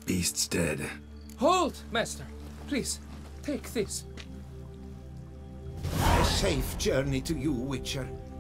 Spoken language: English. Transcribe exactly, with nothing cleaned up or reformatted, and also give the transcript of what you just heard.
Beast's dead. Hold, Master. Please, take this. A safe journey to you, Witcher.